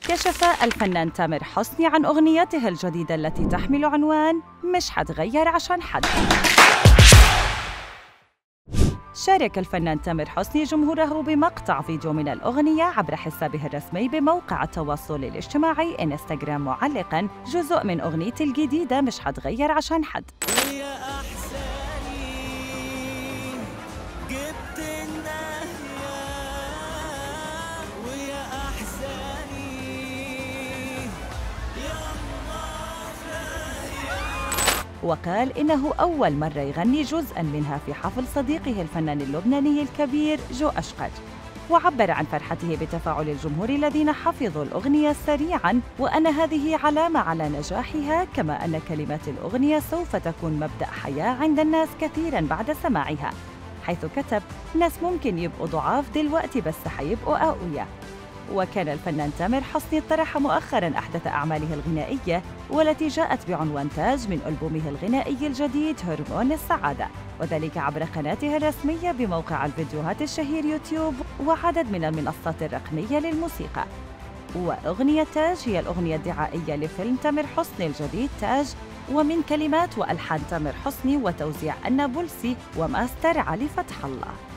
كشف الفنان تامر حسني عن أغنيته الجديدة التي تحمل عنوان مش حتغير عشان حد. شارك الفنان تامر حسني جمهوره بمقطع فيديو من الأغنية عبر حسابه الرسمي بموقع التواصل الاجتماعي إنستغرام، معلقاً جزء من أغنيتي الجديدة مش حتغير عشان حد. وقال إنه أول مرة يغني جزءاً منها في حفل صديقه الفنان اللبناني الكبير جو أشقر، وعبر عن فرحته بتفاعل الجمهور الذين حفظوا الأغنية سريعاً، وأن هذه علامة على نجاحها، كما أن كلمات الأغنية سوف تكون مبدأ حياة عند الناس كثيراً بعد سماعها، حيث كتب: ناس ممكن يبقوا ضعاف دلوقتي بس حيبقوا أقوياء. وكان الفنان تامر حسني طرح مؤخراً أحدث أعماله الغنائية، والتي جاءت بعنوان تاج من ألبومه الغنائي الجديد هرمون السعادة، وذلك عبر قناته الرسمية بموقع الفيديوهات الشهير يوتيوب وعدد من المنصات الرقمية للموسيقى. وأغنية تاج هي الأغنية الدعائية لفيلم تامر حسني الجديد تاج، ومن كلمات وألحان تامر حسني وتوزيع النابلسي وماستر علي فتح الله.